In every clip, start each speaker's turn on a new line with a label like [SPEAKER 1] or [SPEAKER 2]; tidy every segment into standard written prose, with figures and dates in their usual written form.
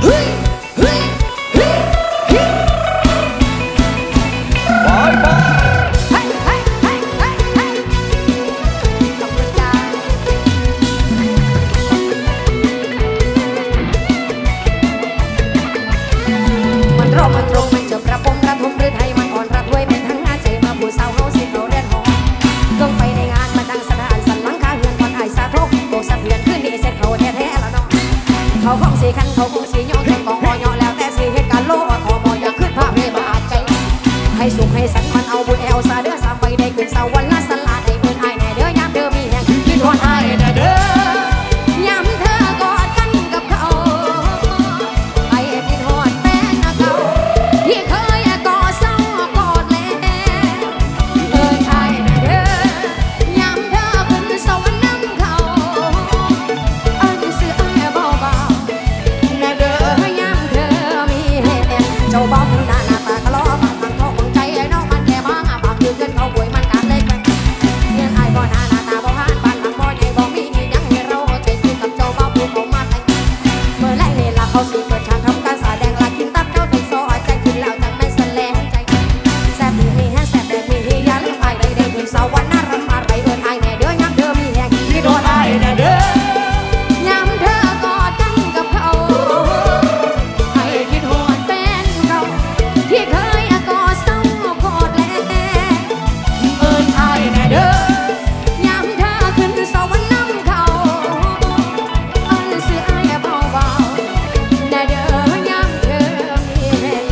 [SPEAKER 1] เขาคงสีขันเขาคงสีย่อเธอของหอยอแล้วแต่สีเหตุการณ์โลกขอมออยากขึ้นภาพให้บาดใจให้สุขให้สันมันเอาบุญแอลซาเด้อสามใบได้ขึ้นสวรรค์ละสลาได้เปิดไอแน่เด้อยามเธอมีแห่งคิดฮอดไอแน่เด้อยามเธอกอดกันกับเขาไอคิดฮอดแฟนเก่าที่เคยกอดเศร้ากอดแลเปิดไอแน่เด้อยามเธอขึ้นสวรรค์น้ำเขาอันเสือไอเบาแน่เด้อยามเธอมีแห่งเจ้าบ้าหน้าตากะล้อปากท้องของใจไอ้น้องมันแก่บ้างปากยืนเกินเขาป่วยมันการเล็กเงินไอ้บ่หน้าตาบ่หานบ้านหลังบ่ใหญ่บ่มียังให้เราใจคือกับเจ้าบ้าผู้เขามาแต่งเมื่อไรนี่ล่ะเขาสิเปิดฉากทำการแสดงลากินตับเจ้าถึงโซ่ใจขึ้นแล้วจังไม่แสลงใจแซ่บมีแฮแซ่บแบบมียาเลี้ยงไอ้ได้ได้ถึงสวรรค์น่ารำมาไรเอิญไอ้แน่เด้อยามเธอมีแห่งที่โดนไอ้แน่เด้อยามเธอกอดกันกับเขาไอ้คิดฮอดแฟนเก่าที่เคยกอดเศร้ากอดแลเอิญไอ้แน่เด้อยามเธอขึ้นสวรรค์น้ำเขาอันเสือไอ้เบาๆแน่เด้อยามเธอมีแห่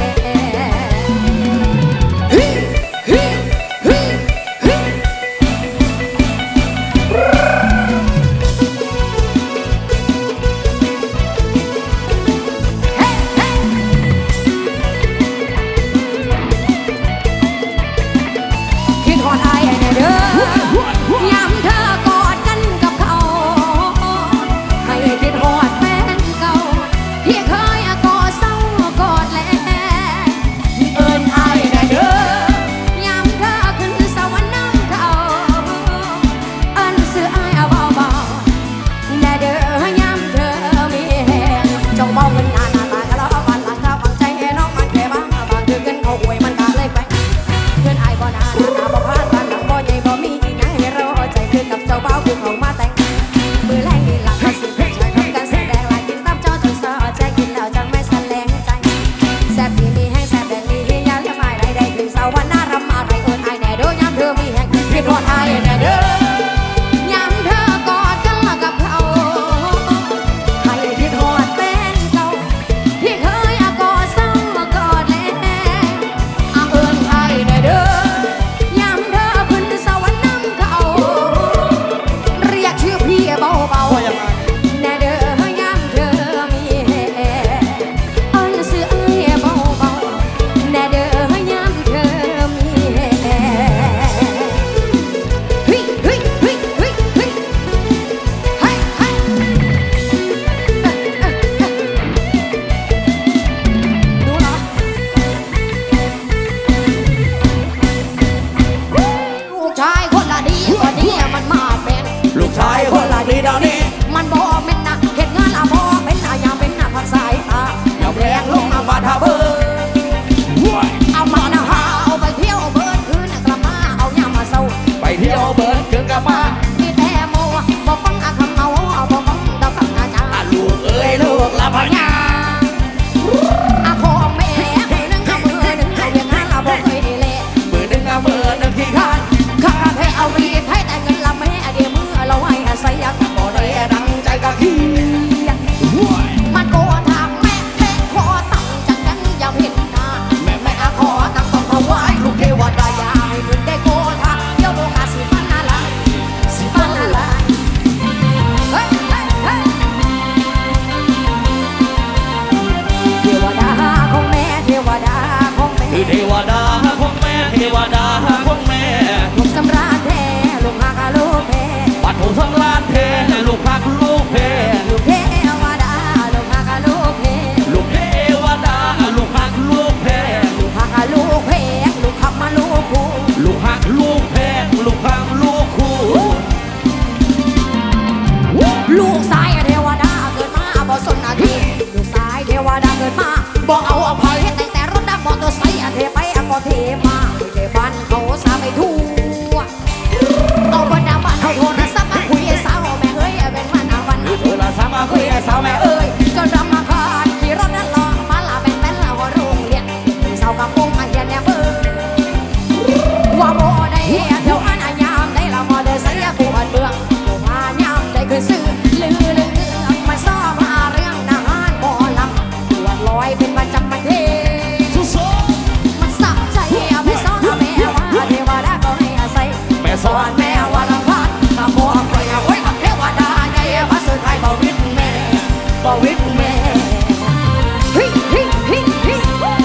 [SPEAKER 1] คิดฮอดไอ้แน่เด้อยามเธอกอดกันกับเขาให้คิดฮอดแฟนเก่าที่เคยกอดเศร้ากอดแลเอิญไอ้แน่เด้อยามเธอขึ้นสวรรค์น้ำเขาอันเสือไอ้เบาๆแน่เด้อยามเธอมีแห่งจงมองเงินหน้าตากะล้อบ้านหลังข้าวฟังใจให้น้องมันแก่บ้างบางคือเงินเขาหวยมันกาเลยไปเงินไอ้บ่หน้าบ่พลาดบ้านหลังบ่ใหญ่บ่มียังให้เราใจคือกับเจ้าบ่าวผู้เขามาแต่งมือแรงนี่หลักเขาสิเพื่อช่วยทำการแสดงลายกินตับเจ้าจนสะใจกินแล้วจังไม่แสลงใจแซ่บที่มีแห้งแซ่บแดงมียาเลี้ยงไอ้ได้ถึงสวรรค์น่ารำมาไรเอิญไอ้แน่เด้อยามเธอมีแห้งคิดฮอดไอ้แน่เด้อยามเธอกอดกันกับเขาให้คิดฮอดแฟนเก่าที่เคยกอดเศร้ากอดแลเอิญไอ้แน่เด้อยามเธอขึ้นสวรรค์น้ำเขาเรียกชื่อพี่เบาๆแน่เด้อยามเธอมีแห่อันเสือไอ้เบาๆแน่เด้อยามเธอมีแห่เฮ้ยเฮ้ยเฮ้ยเฮ้ยเฮ้ยเฮ้ยเฮ้ยดูเหรอลูกชายคนละดีกว่านี้มันมาเป็น
[SPEAKER 2] ลูกชายคนละดีเดี๋ยวนี้
[SPEAKER 1] มันบ่เป็นนะเห็นงานบ่เป็นนะยามเป็นนะพักสายตา
[SPEAKER 2] อย่าแรงลงมาบาดาเบอร์
[SPEAKER 1] เอามานะหาเอาไปเที่ยวเบิดคืนกลับมาเอายามมาเศร้า
[SPEAKER 2] ไปเที่ยวเบิร์ดถึงกลับมา
[SPEAKER 1] มีแต่โมบ่ฟังคำเอาบ่ฟังดอกคำนาจา
[SPEAKER 2] ลูกเอ้ยลูกละพญา
[SPEAKER 1] ขอแม่มือหนึ่งเอามือหนึ่งเอาอย่างนั้นบ่เคยได้เละ
[SPEAKER 2] มือหนึ่งเอามือหนึ่งที่ข้าง
[SPEAKER 1] ข้าแท้เอารีดให้แต่เงินละแม่เดี๋ยวมือเราให้ใส่ยักษ์บ่ได้
[SPEAKER 2] แต่ดังใจกะขี้
[SPEAKER 1] มันโกนทางแม่แม่ขอตั้งจังนั้นอย่าเห็นหน้า
[SPEAKER 2] แม่แม่
[SPEAKER 1] ขอตั้งต้องถวายลูกเทวดาอย่าให้เงินได้โกนทางเดี๋ยวโลกาสิปันอะไรสิปันอะไรเฮ้ยเฮ้ยเฮ้ยเทวดาของแม่เทวดาของแม่
[SPEAKER 2] คือเทวดาของแม่เทวดาของแม่
[SPEAKER 1] ลูกสำราญแท้ลูกหักลูกแพ้
[SPEAKER 2] ปัดหูสำลานเพลูกพักลูกเพ
[SPEAKER 1] ลูกเทวดาลูกหักลูกแพ้
[SPEAKER 2] ลูกเทวดาลูกพักลูกเพ
[SPEAKER 1] ลูกหักลูกแพ้ลูกขับมาลูกคู่
[SPEAKER 2] ลูกพักลูกเพลูกพักลูกคู่
[SPEAKER 1] ลูกสายเทวดาเกิดมาบ่สนหน้าที่ลูกสายเทวดาเกิดมาบอกเอาอภัยแต่รถดับมอเตอร์ไซค์เทไปก็เทมาเทบ้านเขาสาไปทั่วเอาบรรดาบ้านเขาโทรศัพท์มาคุยสาวแม่เอ้ยเป็นมันอาวันโทรศัพท์มาคุยสาวแม่เอ้ยจนรำมาคานขี่รถนั่นลองมาลาเป็นละหัวโรงเรียนสาวกับปุ้งอาเฮียนเนี่ยเบิ่งว่าโบได้เดี๋ยวอันอายามได้ละมอเตอร์ไซค์ผู้บัดเมืองพายามได้คือซื้อลือมาซ้อมาเรื่องนานบ่ลำตัวลอยเป็นประจำมันเทมันสับใจไปซ้อนแม่ว่าเทวดาก็ให้อาศัยแม่สอนแม่ว่าละพัดมาบอกไปเอาไว้กับเทวดาไงมาสุดท้ายบ่วิทย์แม่บ่วิทย์แม่ฮิฮิฮิฮิ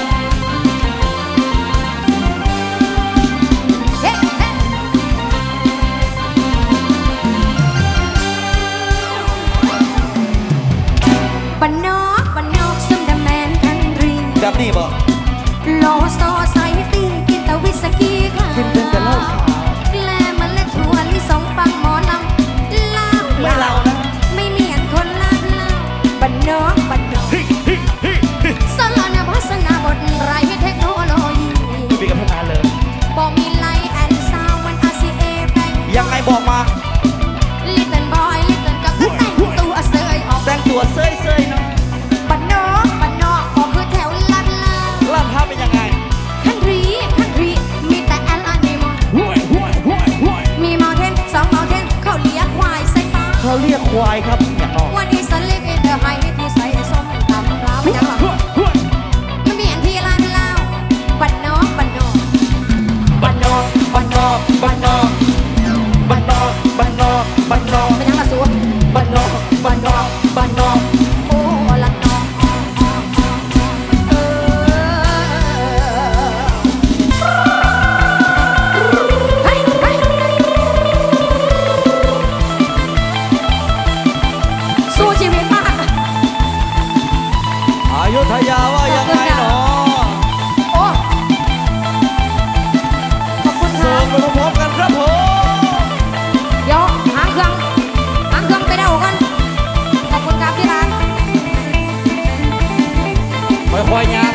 [SPEAKER 1] บ้านนอกซึมดำแมนคันรี
[SPEAKER 2] แบบนี้บ่
[SPEAKER 1] โลโซไซตี้กินแต่วิสกี้ค่ะ
[SPEAKER 2] กินแต่เหล้าขาว
[SPEAKER 1] แกลมันเล็ดถั่วลิสงฟังหมอลำลา
[SPEAKER 2] ไม่เล่านะ
[SPEAKER 1] ไม่เนียนคนลาดเล่าบ้านนอกสลานาพัฒนาบทไรเทคโนโลยี
[SPEAKER 2] มีกับพัฒนาเลย
[SPEAKER 1] บอกมีไลท์แอนด์ซาวมัน RCA แบง
[SPEAKER 2] ยังไงบอกมา
[SPEAKER 1] ลิตเติ้ลบอยลิตเติ้ลก็แต่งตัวเสยออก
[SPEAKER 2] แต่งตัวเซยเนาะ
[SPEAKER 1] บ้านนอกก็คือแถวลาดเล่า
[SPEAKER 2] ลาดท่าเป็นยังไง
[SPEAKER 1] คันทรีมีแต่แอลอันนี้มั้งมีเมาเทน2เมาเทนเขาเรียกควายใส่ปลา
[SPEAKER 2] เขาเรียกควายครับอย่างออก
[SPEAKER 1] วันนี้ฉันเรียกเธอให้ที่ใส่ส้มตำปลาไม่จังหรอกไม่มีอันที่ร้านเหล้าบ้านนอกไม่ยังละสูบ้านนอกโอ้ละนอกสู้ชีวิตมาก
[SPEAKER 2] อยุธยาว่ายังไงหนอ
[SPEAKER 1] โอ้ขอบคุณค่ะ
[SPEAKER 2] เสิร์ฟมาพร้อมกันครับผม
[SPEAKER 1] เดี๋ยวหางเครื่องไปเดากันขอบคุณครับที่ร้าน
[SPEAKER 2] ค่อยๆย่าง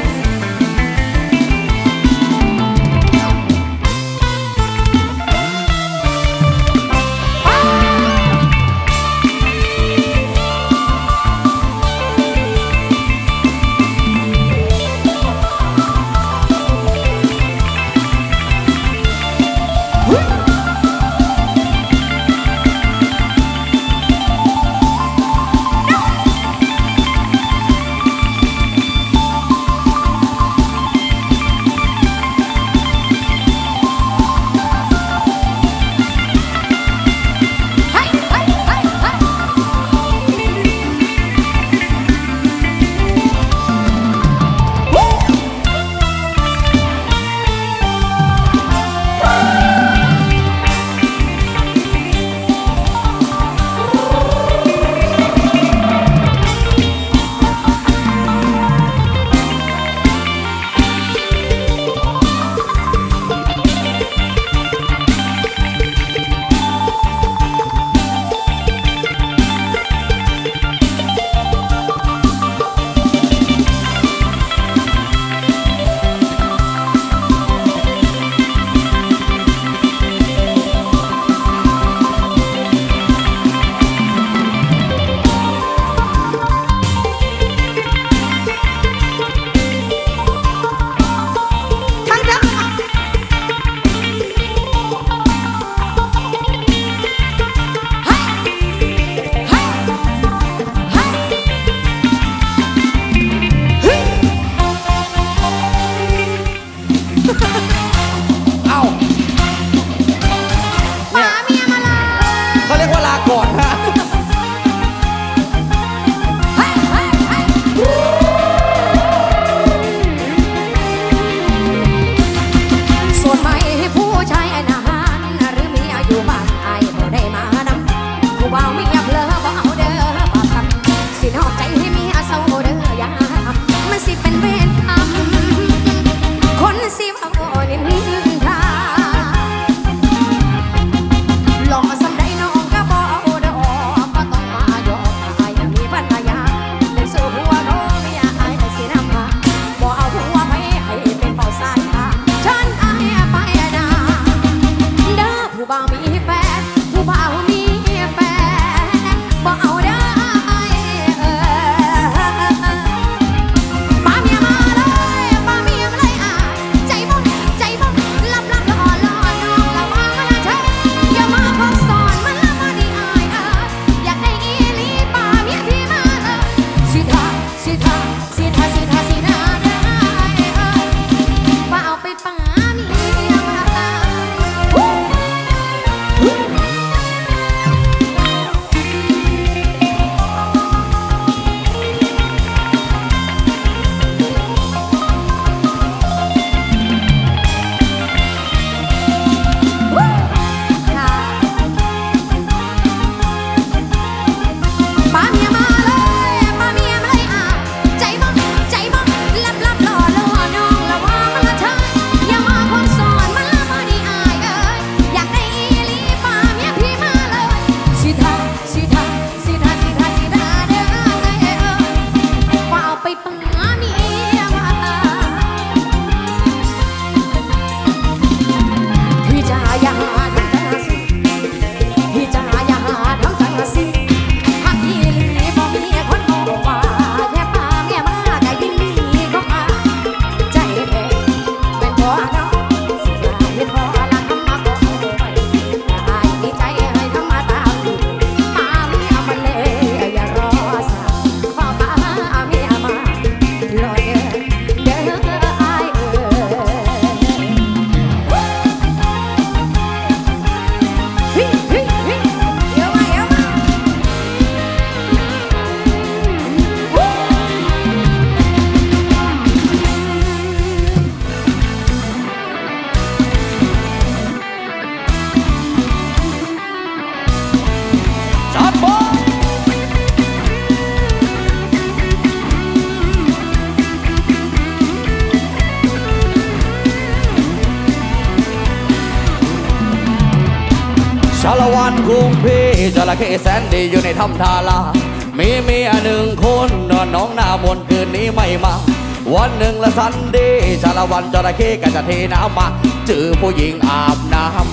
[SPEAKER 2] าละวันคุ้มพี่จระเข้แสนดีอยู่ในถ้ำทารามีเมียหนึ่งคนนอนน้องหน้ามนคืนนี้ไม่มาวันหนึ่งละสันดีชาละวันจระเข้ก็จะเทน้ำมาเจอผู้หญิงอาบน้ำ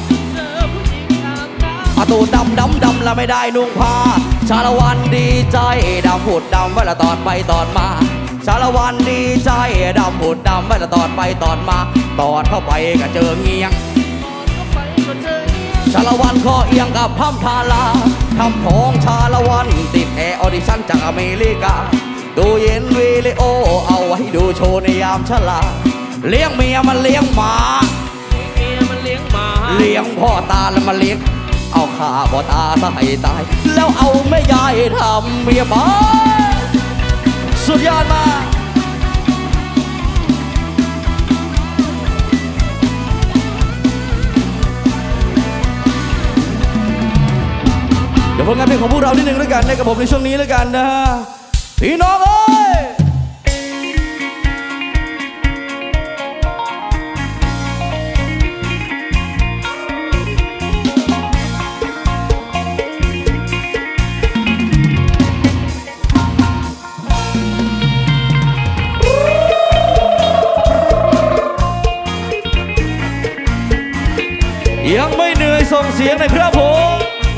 [SPEAKER 2] ตูดดำแล้วไม่ได้นุ่งผ้าชาละวันดีใจดำผุดดำไว้ละตอนไปตอนมาชาละวันดีใจดำผุดดำไว้ละตอนไปตอนมาตอนเข้าไปก็เจอเงียงชาละวันคอเอียงกับถ้ำทาราทำของชาละวันติดแอร์ออดิชั่นจากอเมริกาตู้เย็นวิดีโอเอาไว้ดูโชว์ในยามชราเลี้ยงเมียมันเลี้ยงหมาเลี้ยงพ่อตาแล้วมาเลี้ยงเอาข้าพ่อตาซะให้ตายแล้วเอาแม่ยายทำเมียบ้าสุดยอดมากเดี๋ยวผลงานเพลงของพวกเรานิดนึงแล้วกันนะครับผมในช่วงนี้แล้วกันนะฮะพี่น้องเอ้ยยังไม่เหนื่อยส่งเสียงหน่อยครับผม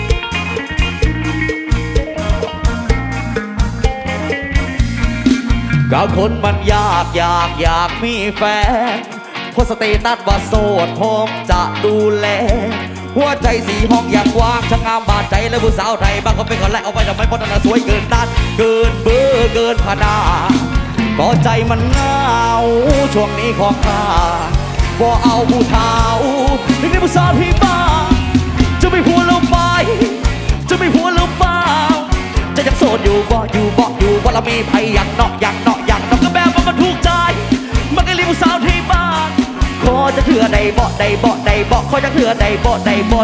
[SPEAKER 2] ก็คนมันอยากมีแฟนโพสต์สเตตัสว่าโสดพร้อมจะดูแลหัวใจสีห้องอยากว่างช่างงามบาดใจและผู้สาวไทยบางคนเป็นคนแรกเอาไปทำไมเพราะนั้นสวยเกินต้านเกินเบอร์เกินพนาก็ใจมันเหงาช่วงนี้ของข้าบ่เอาผู้เฒ่าถึงได้ผู้สาวที่บ้าจะไม่หัวเราไปจะไม่หัวเราเปล่าจะยังโสดอยู่บ่ว่าเรามีไผอยากเนาะก็แบบว่ามันถูกใจมันก็รีบผู้สาวที่บ้านขอจะเถื่อใดบ่ขอจะเถื่อใดบ่ได้บ่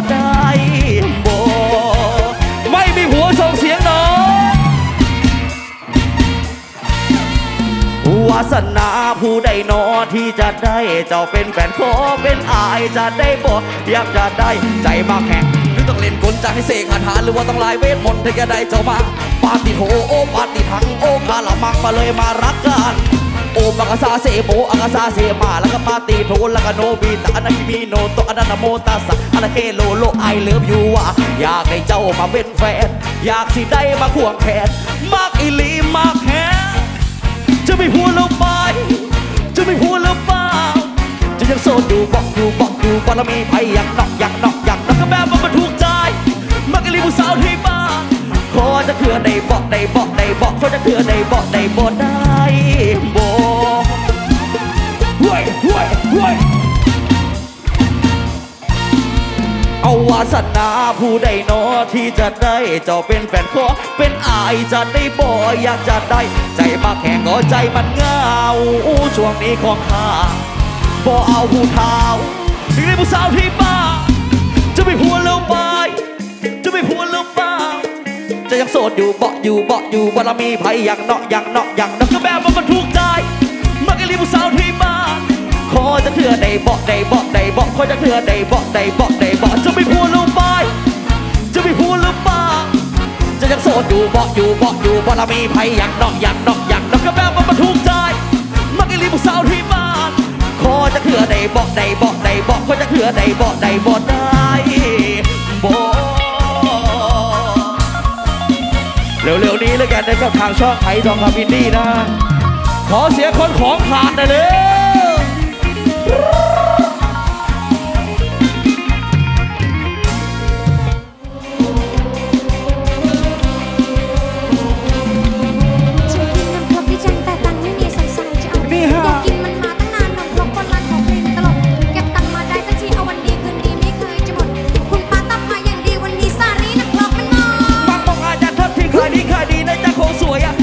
[SPEAKER 2] ไม่มีหัวส่งเสียงเนาะวาสนาผู้ใดนอที่จะได้เจ้าเป็นแฟนขอเป็นอายจะได้บ่อยากจะได้ใจมากแข็งหรือต้องเล่นกลจะให้เสกคาถาหรือว่าต้องลายเวทมนต์ถึงจะได้เจ้ามาปาติโถโอปาติทังโอคาละมังมาเลยมารักกันโอมากาซาเซโมอากาซาเซมาแล้วก็ปาติโถแล้วก็โนบิตะอนาคิมิโนโตอนานาโมตัสสะอนาเคโลโลไอเลิฟยูว่ะอยากให้เจ้ามาเป็นแฟนอยากสิได้มาควงแขนมากอีหลีมากแฮจะไม่หัวเราไปจะไม่หัวเราเปล่าจะยังโสดอยู่บอกว่าเรามีไผอยากเนาะก็แบบว่ามันถูกใจมันก็รีบผู้สาวที่บ้านขอจะเถื่อใดบอกขอจะเถื่อใดบอกได้บ่ห่วยเอาวาสนาผู้ใดนอที่จะได้เจ้าเป็นแฟนขอเป็นอายจะได้บ่อยากจะได้ใจมาแข่งก็ใจมันเหงาช่วงนี้ของข้าบ่เอาผู้เฒ่าถึงได้ผู้สาวที่บ้านจะไม่หัวเราไปจะไม่หัวเราเปล่าจะยังโสดอยู่ว่าเรามีไผอยากเนาะก็แบบว่ามันถูกใจมันก็รีบผู้สาวที่บ้านขอจะเถื่อใดบอกขอจะเถื่อใดบอกจะไม่หัวเราไปจะไม่หัวเราเปล่าจะยังโสดอยู่ว่าเรามีไผอยากเนาะก็แบบว่ามันถูกใจมันก็รีบผู้สาวที่บ้านขอจะเถื่อใดบอกขอจะเถื่อใดบอกได้บ่เร็วๆนี้แล้วกันนะครับทางช่องไทยทองคำอินดี้นะขอเสียคนของขาดหน่อยเลย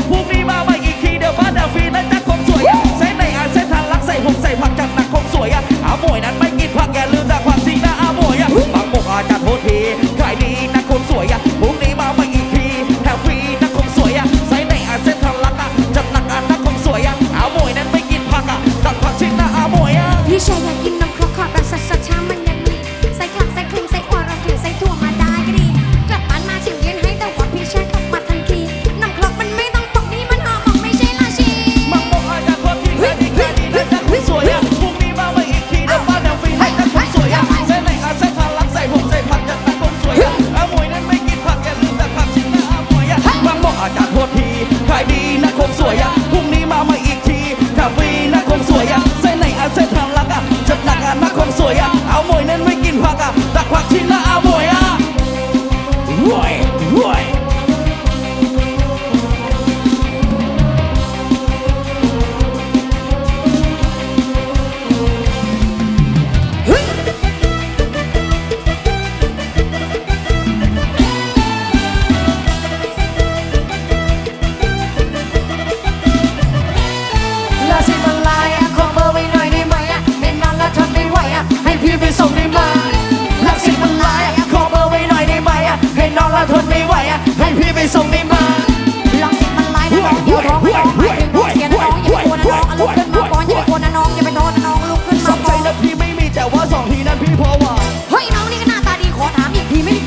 [SPEAKER 2] ใส่ในอ่านใส่ทานรักใส่ผมใส่ผักจัดหนักคงสวย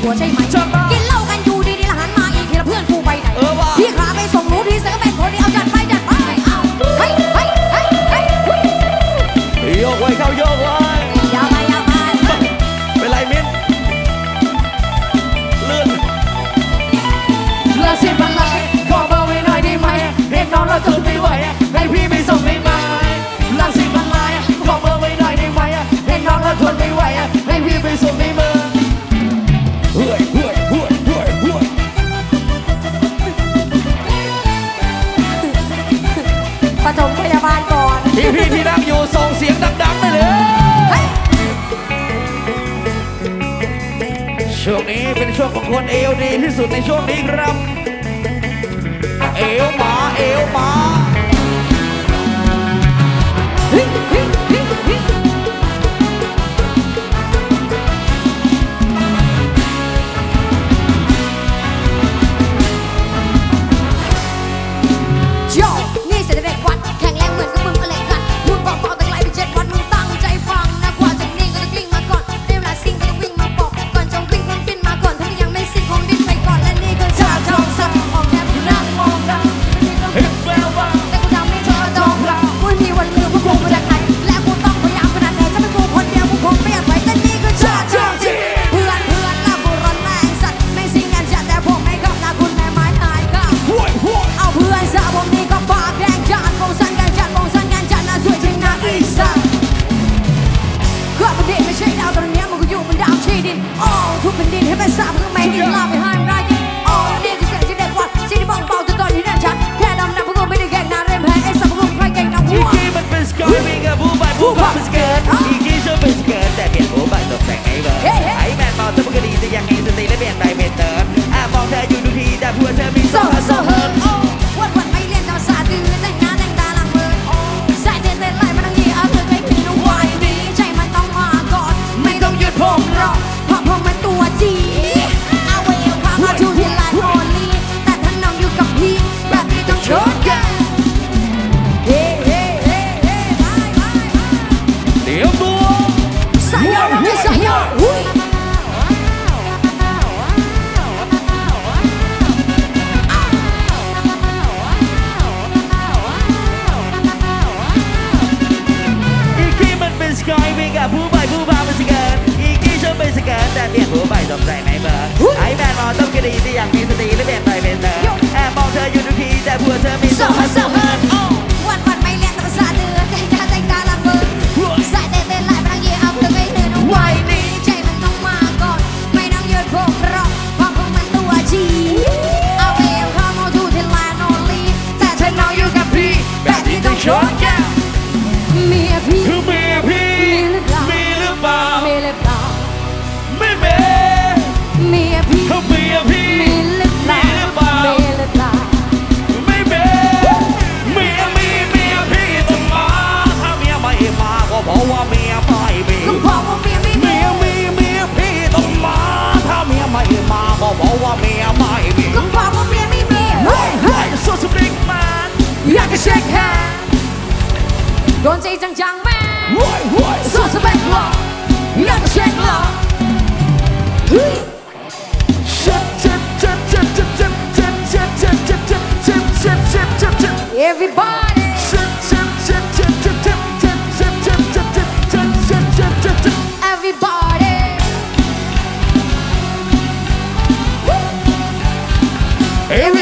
[SPEAKER 1] วใช่ไหมกินเหล้ากันอยู่ดีๆแล้วหันมาอีกทีละเพื่อนกูไปไหนพี่ขาไปส่งหนูทีเสือเป็นคนที่เอาจัดไปเอาเฮ้ย
[SPEAKER 2] โยกไว้เข้าโยกไว้
[SPEAKER 1] ยาวไป
[SPEAKER 2] เป็นไรมิ้นเลื่อน
[SPEAKER 1] สิบันไลขอเบอร์ไว้หน่อยได้ไหมเห็นน้องเราทนไม่ไหวให้พี่ไปส่งได้ไหมลาสิบันไลขอเบอร์ไว้หน่อยได้ไหมเห็นน้องเราทนไม่ไหวให้พี่ไปส่งได้ไหมปฐมพยาบาลก่อน
[SPEAKER 2] พี่ที่นั่งอยู่ส่งเสียงดังๆไปเลยช่วงนี้เป็นช่วงของคนเอวดีที่สุดในช่วงนี้ครับเอวมา
[SPEAKER 1] นี่เสร็จเด็กวัดแข็งแรงเหมือนกับมึงอะไรกันพูดบอกตั้งหลายไป7 วันมึงตั้งใจฟังนะกว่าจะนิ่งก็ต้องวิ่งมาก่อนได้เวลาสิ่งก็ต้องวิ่งมาบอกก่อนจะวิ่งคนบินมาก่อนถ้ายังไม่สิ้นคงดิ้นไปก่อนและนี่คือชาทองสับออกแนวกูนั่งมองดังแต่กูทำไม่เธอจองเราวันนี้วันมือพวกกูมาจากไหนและกูต้องพยายามขนาดไหนจะเป็นกูคนเดียวกูคงไม่อยากไปแต่นี่คือชาทองจริงเพื่อนละกูร้อนแรงสัตว์ไม่สิ่งกันจัดแต่ผมไม่เข้าหน้าคุณแม่ไม้หายก็เอาเพื่อนซะผมนี่ก็ปากแดงจัดมองสั้นกันจัดน่าสวยจริงนะไอ้สัสก็ประเด็นไม่ใช่ดาวตอนนี้มันก็อยู่บนดาวชีดินทุกแผ่นดินให้เป็นสาบเพื่อไม่ดินลาไปให้มันได้นี่คือเสียงที่เด็กวัดสิ่งที่บ้องเบาจนตอนนี้แน่ชัดแค่ดำน้ำพวกกูไม่ได้แก่งนานเริ่มแพ้ไอ้สับพวกกูใครเก่งน้ำวัว
[SPEAKER 2] อีกี้มันเป็นสกอยวิ่งกับผู้เป็นสเกิร์ตอีกี้ชอบเป็นสเกิร์ตแต่เปลี่ยนผู้ตกแต่งไอ้เบอร์ไอ้แมนมองเธอมันก็ดีแต่ยังเห็นสติและเปลี่ยนไปเป็นเติร์ดมองเธออยู่ทุกทีแต่ผัวเธอมีโซ่
[SPEAKER 1] เฮิร์ตวันไม่เรียนธรรมศาสตร์ตื่นแต่งหน้าแต่งตาลังเบิร์ดสายเต้นไล่มาทั้งยี่เอาเธอใกล้ถึงน้องวายดีใจมันต้องมาก่อนไม่ต้องหยุดผมรอเพราะผมมันตัวจีเอาไว้เอาพามาทูที่ไลน์โอลีแต่ถ้าน้องอยู่กับพี่แบบนี้ต้องชดกัน
[SPEAKER 2] เดี๋ยวตัว
[SPEAKER 1] สายยาวไม่สายยาว
[SPEAKER 2] สกอยวิ่งกับผู้พาเป็นสเกิร์ตอีกี้ชอบเป็นสเกิร์ตแต่เปลี่ยนผู้ตกใจไหมเบอร์ไอ้แมนมองต้องกระดีที่อยากมีสติและเปลี่ยนไปเป็นเติร์ดมองเธออยู่ทุกทีแต่ผัวเธอมีโซ่เฮิร์ต
[SPEAKER 1] วันไม่เรียนธรรมศาสตร์เดือนแต่งตาลังเบิร์ดสายเต้นไล่มาทั้งยี่เอาเธอใกล้ถึงน้องวายดีใจมันต้องมาก่อนไม่ต้องหยุดผมรอเพราะผมมันตัวจีเอาเอวเข้ามาทูที่ไลน์โอลีแต่ถ้าน้องอยู่กับพี่แบบนี้ต้องชดกันเมียพี่
[SPEAKER 2] มีหรือเปล่า
[SPEAKER 1] ไม่เมียพี่
[SPEAKER 2] มีหรือเปล่า
[SPEAKER 1] ไม่
[SPEAKER 2] พี่ต้องมาถ้าเมียไม่มาก็เพราะว่าเมียไม่มี
[SPEAKER 1] ก็เพราะว่าเมีย
[SPEAKER 2] พี่ต้องมาถ้าเมียไม่มาก็เพราะว่าเมียไม่มี
[SPEAKER 1] ก็เพราะว่าเมียไม่มี
[SPEAKER 2] ไอ้สุดสปริงมัน
[SPEAKER 1] อยากจะเช็คแฮนด์โดนใจจังๆแม่สุดสเปคหล่ออยากจะเช็คหล่อEverybody Everybody